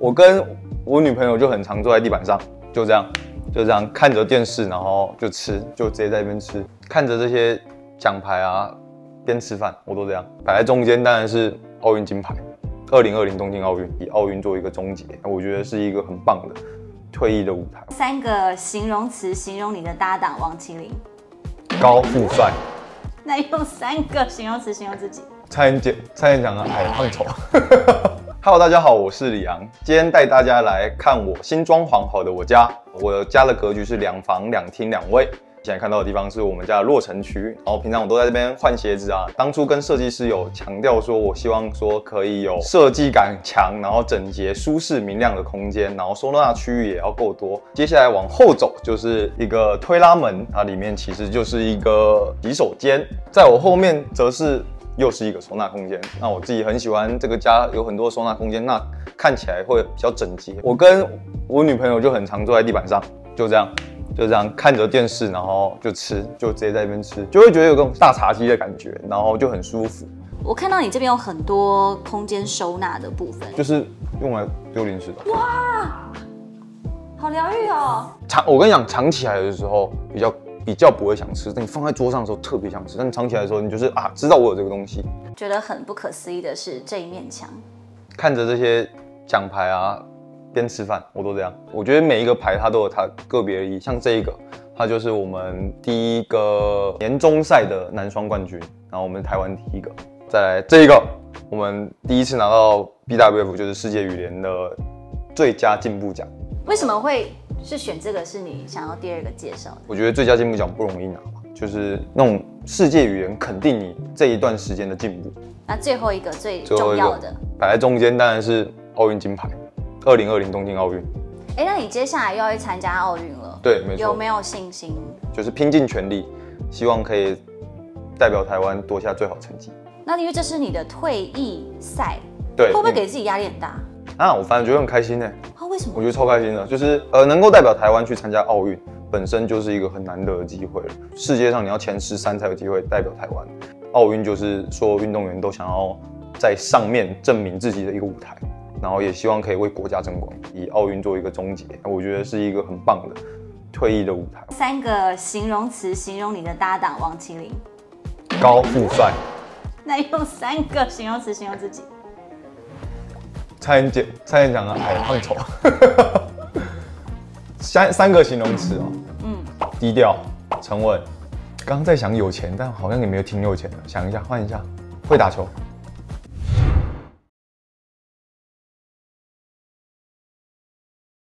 我跟我女朋友就很常坐在地板上，就这样看着电视，然后就吃，就直接在那边吃，看着这些奖牌啊，边吃饭，我都这样。摆在中间当然是奥运金牌，2020东京奥运，以奥运做一个终结，我觉得是一个很棒的退役的舞台。 3个形容词形容你的搭档王麒麟。 高富帅。 那用3个形容词形容自己。 蔡妍讲的矮胖丑。Hello， 大家好，我是李昂，今天带大家来看我新装潢好的我家。我家的格局是2房2厅2卫。现在看到的地方是我们家的落尘区，然后平常我都在这边换鞋子啊。当初跟设计师有强调说，我希望说可以有设计感强，然后整洁、舒适、明亮的空间，然后收纳区域也要够多。接下来往后走就是一个推拉门，它里面其实就是一个洗手间，在我后面则是又是一个收纳空间。那我自己很喜欢这个家有很多收纳空间，那看起来会比较整洁。我跟我女朋友就很常坐在地板上，就这样看着电视，然后就吃，就直接在那边吃，就会觉得有种大茶几的感觉，然后就很舒服。 我看到你这边有很多空间收纳的部分， 就是用来丢零食的。 哇，好疗愈哦！ 我跟你讲，藏起来的时候比较不会想吃，但你放在桌上的时候特别想吃。但你藏起来的时候，你就是知道我有这个东西。 觉得很不可思议的是这一面墙， 看着这些奖牌啊，边吃饭，我都这样。我觉得每一个牌它都有它个别的意义，像这一个，它就是我们第一个年终赛的男双冠军，然后我们台湾第一个。再来这一个，我们第一次拿到 BWF 就是世界羽联的最佳进步奖。 为什么会是选这个？是你想要第2个介绍的？ 我觉得最佳进步奖不容易拿吧，就是那种世界羽联肯定你这一段时间的进步。 那最后一个最重要的摆在中间当然是奥运金牌，2020东京奥运。 那你接下来又要去参加奥运了， 对，没错。 有没有信心？就是拼尽全力，希望可以代表台湾夺下最好成绩。 那因为这是你的退役赛， 对， 会不会给自己压力很大？ 我反正觉得很开心欸。 为什么？ 我觉得超开心的，就是能够代表台湾去参加奥运，本身就是一个很难得的机会了。世界上你要前13才有机会代表台湾，奥运就是所有运动员都想要在上面证明自己的一个舞台，然后也希望可以为国家争光，以奥运做一个终结。我觉得是一个很棒的退役的舞台。 3个形容词形容你的搭档王麒麟。 高富帅。 那用3个形容词形容自己。 蔡妍讲的矮胖丑。3个形容词哦。低调、沉稳。刚刚在想有钱，但好像也没有挺有钱的。想一下，换一下。会打球。